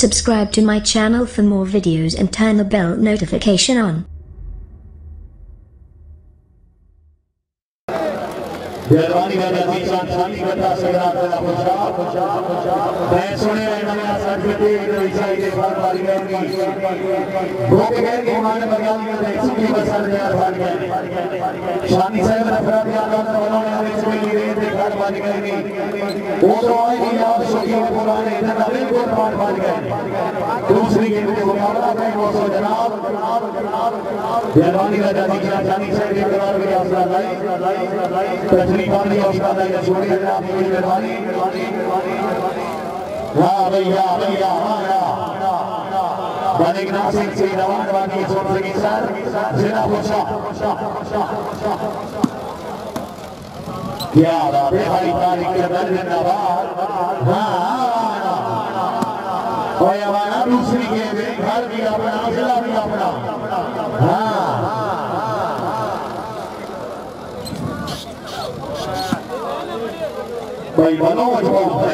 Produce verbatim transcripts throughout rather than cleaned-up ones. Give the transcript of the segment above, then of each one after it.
Subscribe to my channel for more videos and turn the bell notification on. جلوانی کا جزی شان شانی بتا سگھرال کا خوشا میں سنے رہے ہیں سرکتے عیسائی کے بار باری گئے بھوکے گئے کہ ایمان بریانی کا دیکھ سکی بسر دیا بھار گئے شانی صاحب افراد یاد آتا انہوں نے ہمیں سوئی لی رہے تھے بار باری گئے وہ تو آئے گی یاد شکی و پرانے ادھر نبی کو بار باری گئے دوسری کے لیے مقابلہ گئے وہ سو جناب جلوانی کا جزی شان شانی صاحب کے قرار کے حاصلہ لائی تجریبان دی استاد ہے چھوڑی جناب کی مہربانی ہاں بھیا بھیا ملک ناصر سعید اوان واقعی چھوڑ سکی سر زیادہ خوشا کیا بات ہے بھائی تاریخ کے درد نوار ہاں اور یوانا دوسری کے میں گھر بھی اپنا ضلع بھی اپنا ہاں بھائی بلوچ بہت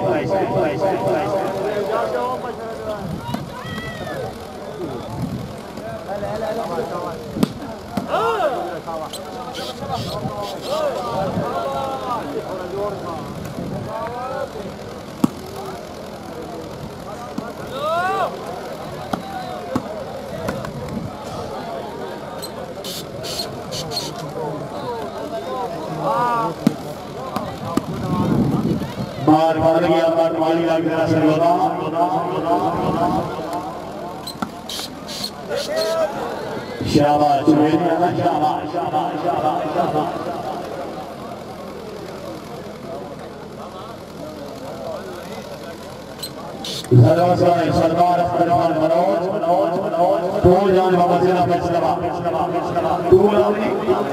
بار بار گیا بار مالی لاغ دینا سر لونا شاباش چوہدری شاباش سردار سردار اختا بلوچ دول جان بابا زینا فیصلہ دول آوری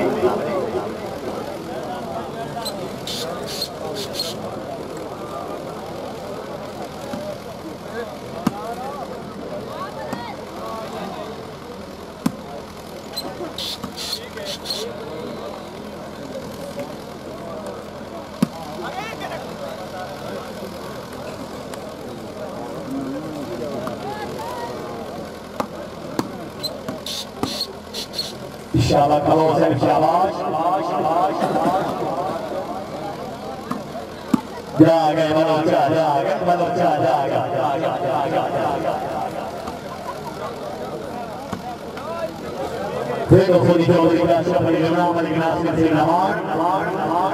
شاباش کلو سے شاباش جا گئے بلوچا جا گئے بلوچا جا گئے پھر خودی چوہدری کا شبری لونا ملک ناصر سعید اعوان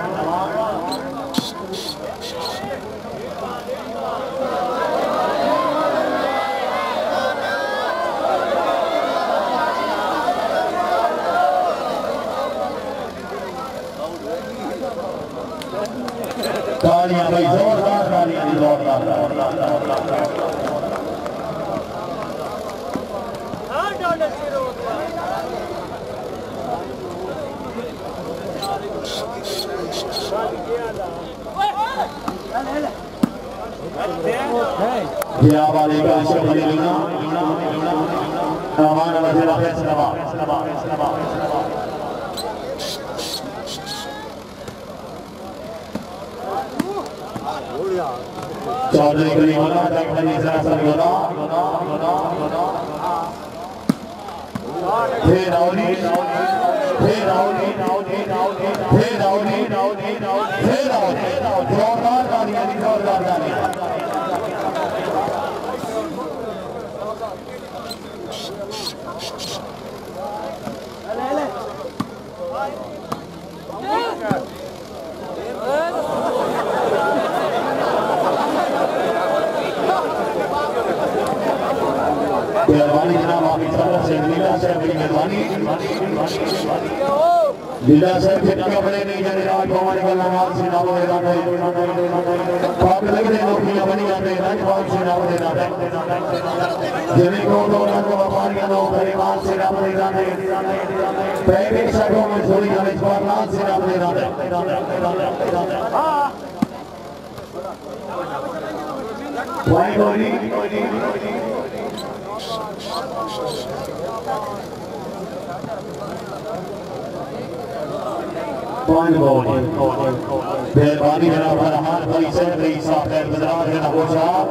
تالیاں بھائی زوردار تالیاں دی زوردار یہ آبادی کا شبری لونا اعوان وزیر فیصلہ چوہدری کلیم اللہ جاک حدیث رسل لونا پھر آوری پھر آوری پھر آوری پھر آوری زوردار دانیاں دی زوردار دانیاں مہربانی جناب آپ اختر سے لیلا صاحب کی مہربانی لیلا صاحب کے کپڑے نہیں جانے راج بھوانی کا نماز سے نام دے رہا ہے پاک لگ دے نوکریاں بنی جاتے ہیں راج بھوان سے نام دے رہا ہے جنہیں کو دوران کو وفاریاں نو غریبان سے نام دے رہا ہے پہلے شکوں میں چھوڑی جانے جوارنات سے نام دے رہا ہے پوائنٹ ہوئی پوائنٹ بول مہربانی جناب فرحان فری صاحب رئیس صاحب خیر گزار جناب صاحب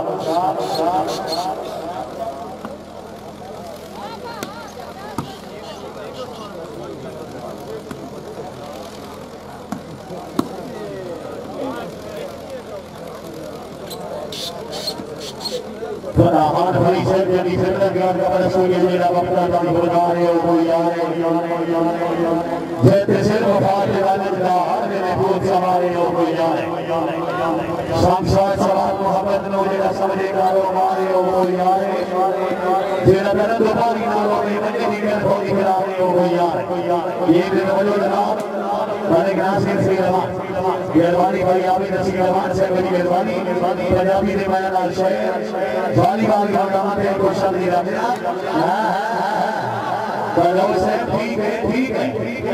فرحان فری صاحب جنی زندہ گیان کا رسول جناب اختر کا بردارے اور کوئی آرے جیتے سے وفات والد داہر میں محبوب سوارے اور کوئی آرے شامشاد سوار محمد نو جیڑا سمجھے کارو مارے اور کوئی آرے جیڑا درد دوباری نارو میں مجھے دیگر ہوئی کرارے اور کوئی آرے یہ دن وجہ جناب مالک ناصر سے روان مہربانی بھائی آبی نصیر روان سے بنی مہربانی پنجابی دے بیان آل شہر والی والی آگاہاں دے کو شب دیرہ میرا بلو سے ٹھیک ہے ٹھیک ہے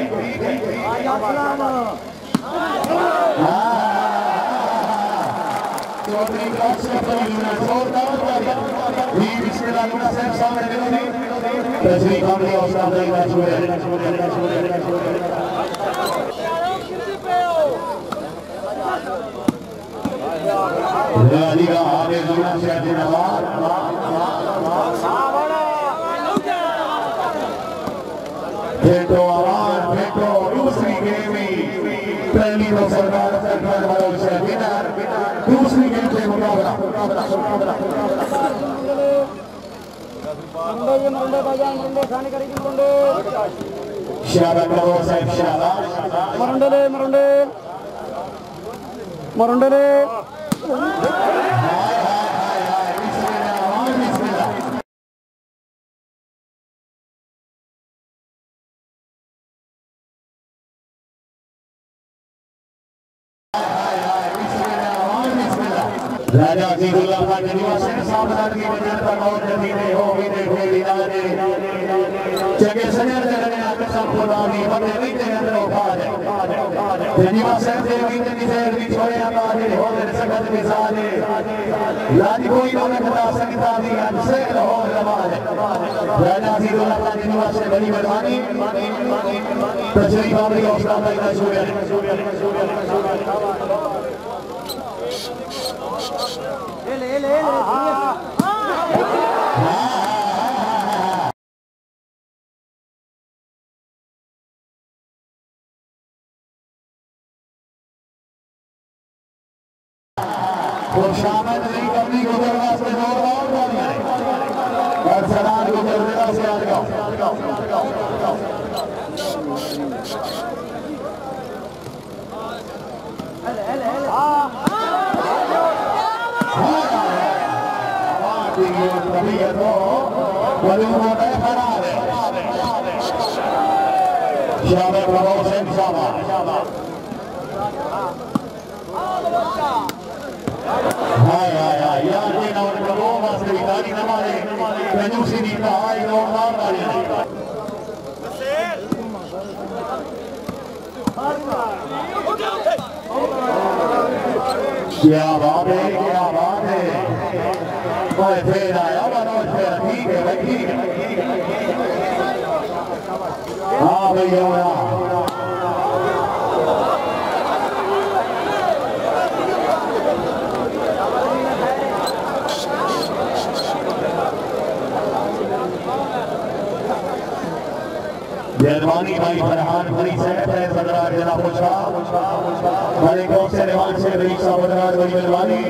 چوہدری کاشف لونا زوردار باریا یہ بسم اللہ لونا صاحب سامنے دے تشریف آمدی استاد دائیدہ شکریہ رالی کا حافظ لونا شہد نوار پھیٹو اعوان پھیٹو دوسری گیمی پہلی تو سردار اخطر بلوچ ہے ونر دوسری گیم سے مقابلہ شہدہ کرو صاحب شہدہ مرنڈلے مرنڈے مرنڈلے راجہ عزیز اللہ خان جنیوہ سے سامدار کی وجہ پر موت جدیدے ہو گئے کھیلی دارے چگے سنر جلنے آکر سب خدا بھی فتح ویتے اندر اپاجے جنیوہ سے دیویتے نزیر بھی چھوڑے آبادے ہو در سکت بزادے لادی کوئی نونے خدا سکتا بھی ہم سے رہو رواجے راجہ عزیز اللہ خان جنیوہ سے بڑی مہربانی تشریف آمدی استاد دائیدہ شکریہ لے لے لے خوشامد نہیں کرنی کو درگاہ سے زور اور بانی ہے ارسلان کو درگاہ سے آرگاؤ طبیعت ہو ولونا بے قرار ہے شامل رہو سے انشاءاللہ ہائے ہائے ہائے یاد دینا ان کا وہ ماسٹر اتاری نمارے کنیوسی نیتا آئی نور نام داری کیا بات ہے کیا بات ہے کوئی پھر آیا بنوش پھر ٹھیک ہے بھائی ٹھیک ہے ہاں بھئی ہونا مہربانی بھائی فرحان فری صاحب ہے سردار جناب شاہ ملک سے روان سے رئیس صاحب ادراج بڑی مہربانی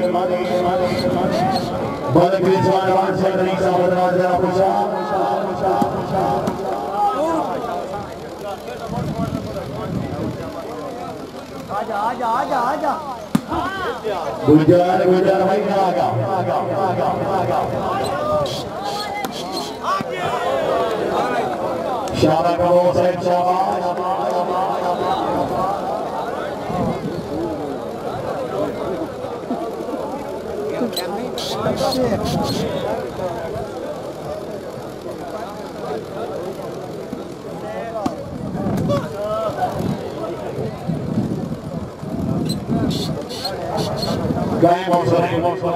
ملک روان سے رئیس صاحب ادراج جناب شاہ آجا آجا آجا آجا گجار گجار بھائی آگا شابہ کرو صاحب شاباش گائیں موسریں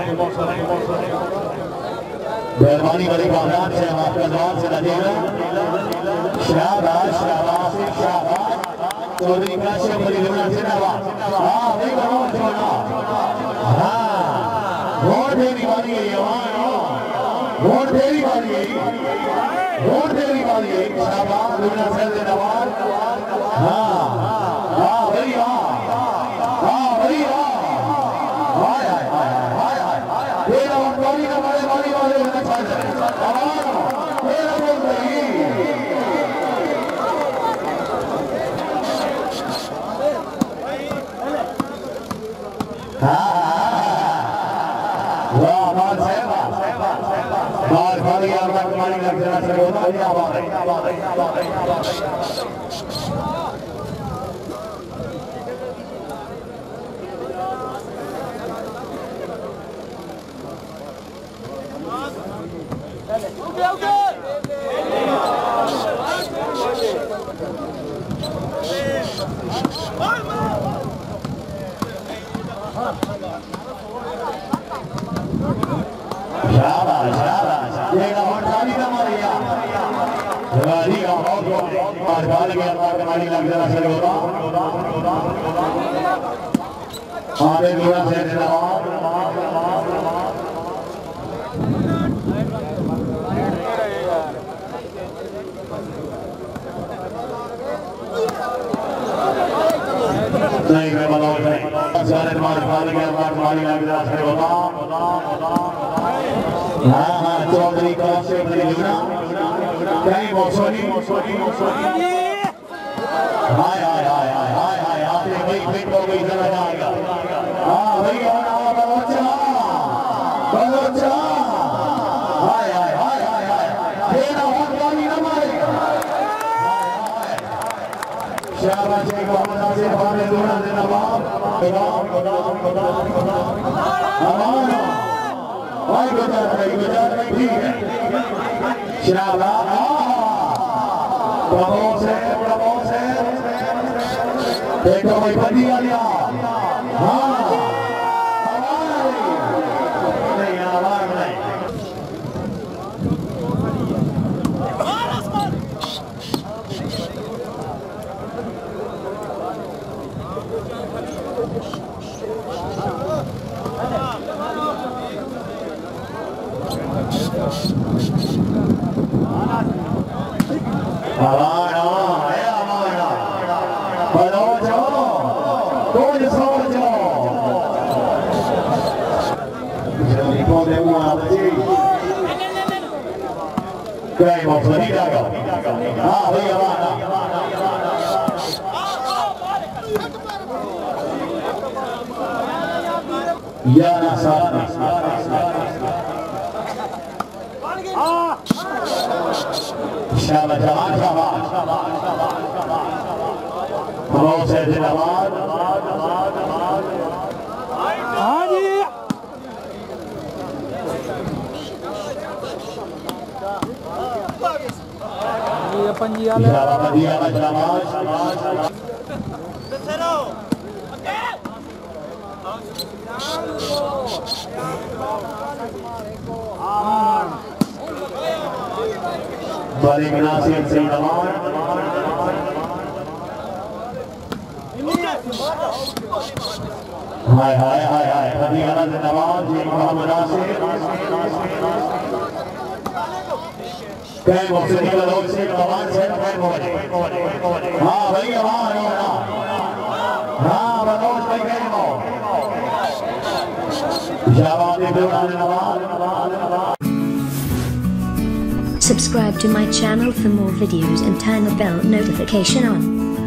مہربانی بڑی کامران سے ہم آپ کا دوان سے نجیرہ شاباش شاباش شاباش چوہدری کاشف بلی لونا سنوا ہاں بھئی بنو چھوڑا ہاں ووٹ تیری باری ہے اعوان ووٹ تیری باری ہے ووٹ تیری باری ہے شاباش لونا سرد نوار ہاں ہاں بھئی ہاں ہاں بھئی ہاں ہائے ہائے ہائے ہائے ہائے تیرا وقت باری کا بڑے باری والے ہونے چاہتے ہیں اعوان تیرا بول رہی واہ بار صاحب بار بار یہ آباد مالی لگ جنا سے ہوتا ہے آباد ہے شاباش شاباش یہ راؤنڈ خالی کا ماریا خالی کا بہت بہت بار بار کے اللہ کا مالی لگ جنا سے ہوتا آدھے دورہ سے جناب نہیں میں بلوچ نہیں سارے بار بار کے اللہ کا مالی لگ جنا سے ہوتا ہاں ہاں چوہدری کاشف بلی لونا کہیں موسولی موسولی موسولی ہائے ہائے ہائے ہائے ہائے ہائے آتے بھئی پھٹ ہو گئی ذرا جائے گا ہاں بھئی آنا بلوچا بلوچا ہائے ہائے ہائے ہائے ہائے تیرا وقت بانی نہ مارے گا شاباش ایک محمد ناصر بانے لونا دے نواب امان بھائی گزار رہی گزار رہی ٹھیک ہے شرابہ پرموس ہے پرموس ہے دیکھو بھائی بدی آلیا ہاں آوان آلی نہیں آوان نہیں آوان آوان ہے آوان بلوچ ہو کچھ سوچو جلدی کون دے ہوا بچی کئی مفصلی جاگا ہاں بھئی آوان یا ناصر شاباش جوان شاباش بہت سے دلوار ہاں جی یہ پنجی آلے شاباش بدی آلہ شاباش مالک ناصر سعید اعوان ہائے ہائے ہائے ہائے بدی آلہ نواز یہ محمد ناصر کہیں مفصلی بلوچ سے اعوان سے کہیں موجے ہاں بھئی اعوان ہاں بلوچ بھئی کہیں مو شاباش لونا نواز Subscribe to my channel for more videos and turn the bell notification on.